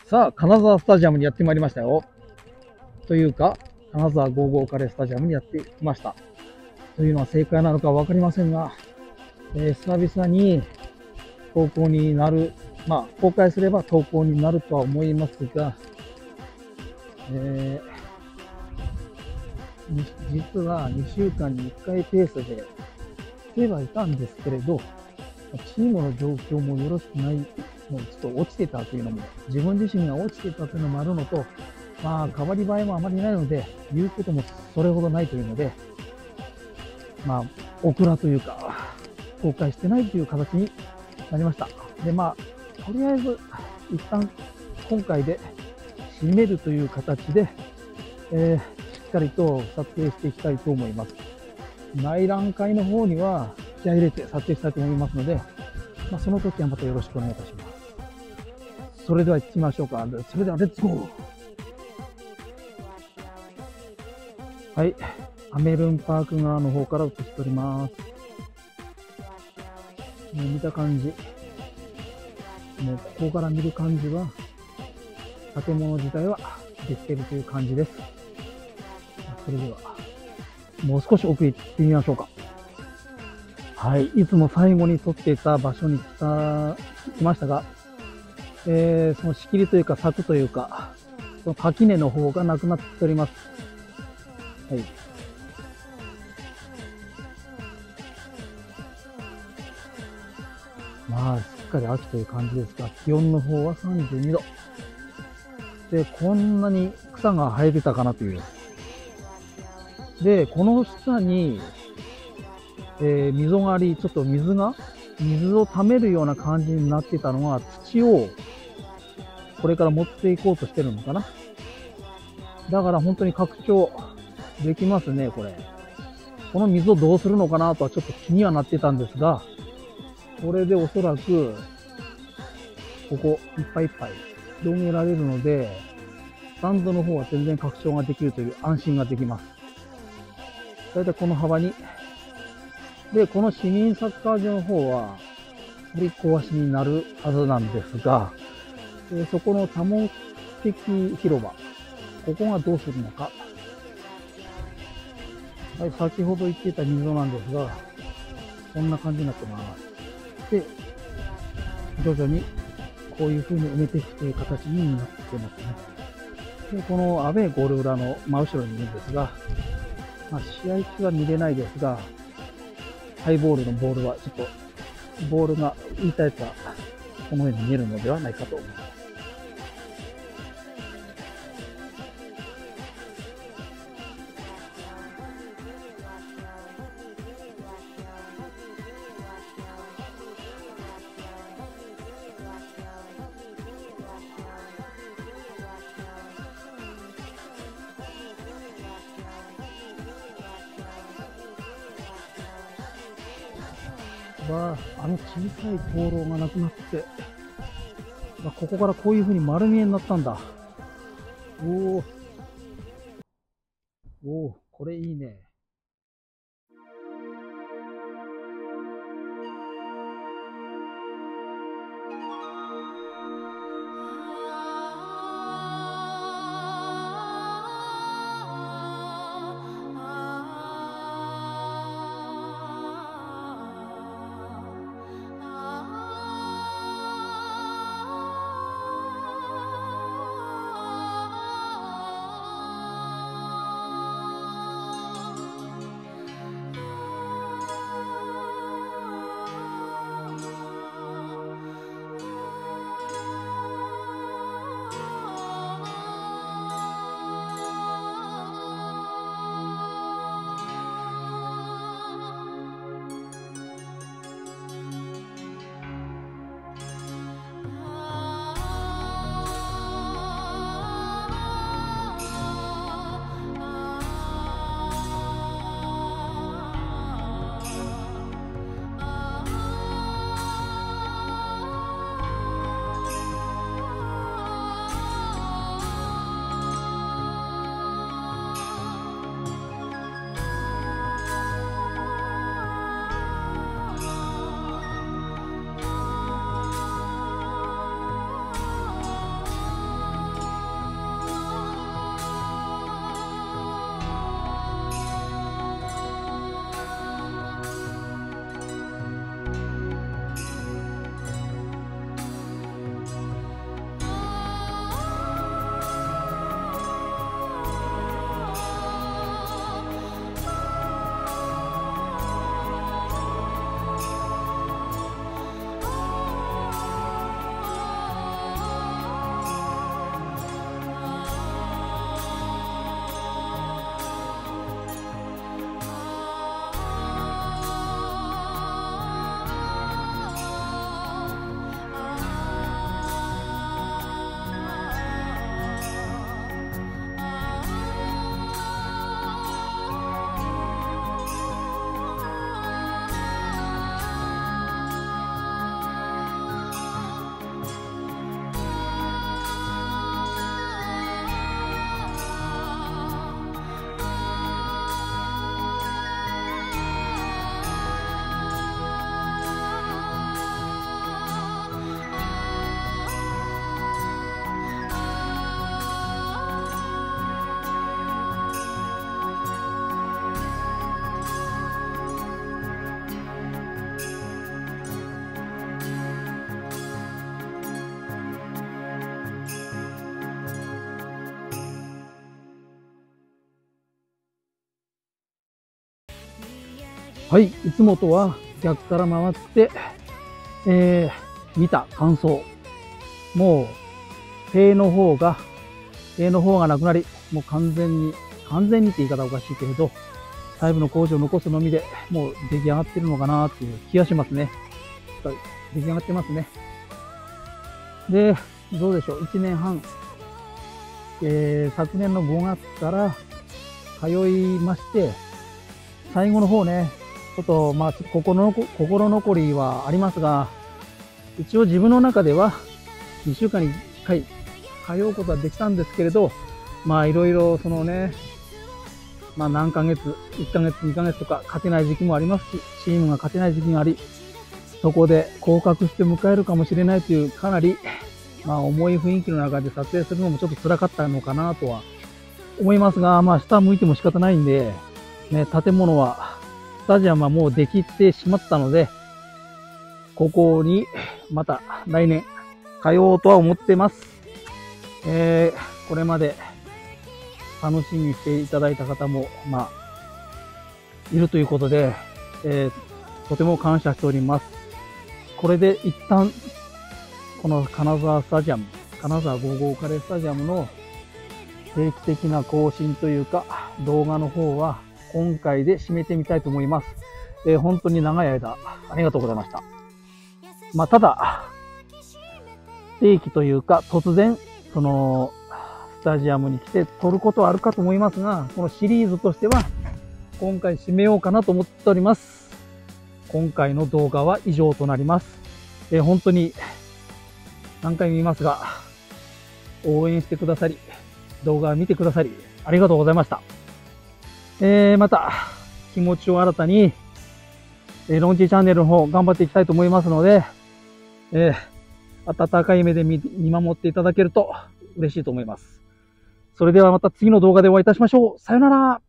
さあ、金沢スタジアムにやってまいりましたよ。というか、金沢55カレースタジアムにやってきました。というのは正解なのかわかりませんが、久々に投稿になる、公開すれば投稿になるとは思いますが、実は2週間に1回ペースで来てはいたんですけれど、チームの状況もよろしくないので、ちょっと落ちてたというのも、自分自身が落ちてたというのもあるのと、変わり映えもあまりないので、言うこともそれほどないというので、オクラというか、公開してないという形になりました。で、とりあえず、一旦今回で締めるという形で、しっかりと撮影していきたいと思います。内覧会の方には気合い入れて撮影したいと思いますので、その時はまたよろしくお願いいたします。それでは行ってみましょうか。それではレッツゴー。はい。アメルンパーク側の方から映しております。見た感じ。もうここから見る感じは、建物自体はできているという感じです。それでは、もう少し奥へ行ってみましょうか。はい。いつも最後に撮っていた場所に来ましたが、その仕切りというか柵というか、その垣根の方がなくなっております。はい。しっかり秋という感じですが、気温の方は32度。で、こんなに草が生えてたかなという。で、この下に、溝があり、ちょっと水を溜めるような感じになってたのが、土を、これから持っていこうとしてるのかな。だから本当に拡張できますね、これ。この水をどうするのかなとはちょっと気にはなってたんですが、これでおそらく、ここいっぱいいっぱい広げられるので、スタンドの方は全然拡張ができるという安心ができます。だいたいこの幅に。で、この市民サッカー場の方は、取り壊しになるはずなんですが、そこの多目的広場、ここがどうするのか。はい、先ほど言っていた溝なんですが、こんな感じになってます。で、徐々にこういう風に埋めていくという形になってますね。で、このアウェーゴール裏の真後ろにいるんですが、試合中は見れないですが、ハイボールのボールはちょっと、ボールが浮いたやつは、このように見えるのではないかと思います。あの小さい灯籠がなくなって、ここからこういう風に丸見えになったんだ。おお、これいいね。 はい、いつもとは逆から回って、見た感想。もう、塀の方がなくなり、もう完全にって言い方はおかしいけれど、細部の工事を残すのみで、もう出来上がってるのかなっていう気がしますね。出来上がってますね。で、どうでしょう。1年半。昨年の5月から通いまして、最後の方ね、ちょっと、まあ、心残りはありますが、一応自分の中では2週間に1回通うことはできたんですけれど、まあいろいろそのね、まあ何ヶ月、1ヶ月、2ヶ月とか勝てない時期もありますし、チームが勝てない時期があり、そこで降格して迎えるかもしれないというかなり、まあ重い雰囲気の中で撮影するのもちょっと辛かったのかなとは思いますが、まあ下向いても仕方ないんで、ね、建物は、スタジアムはもうできてしまったので、ここにまた来年通おうとは思ってます。これまで楽しみにしていただいた方も、まあ、いるということで、とても感謝しております。これで一旦、この金沢スタジアム、金沢55カレースタジアムの定期的な更新というか、動画の方は今回で締めてみたいと思います。本当に長い間、ありがとうございました。まあ、ただ、定期というか、突然、その、スタジアムに来て撮ることはあるかと思いますが、このシリーズとしては、今回締めようかなと思っております。今回の動画は以上となります。本当に、何回も言いますが、応援してくださり、動画を見てくださり、ありがとうございました。また、気持ちを新たに、ロンチチャンネルの方頑張っていきたいと思いますので、温かい目で見守っていただけると嬉しいと思います。それではまた次の動画でお会いいたしましょう。さよなら。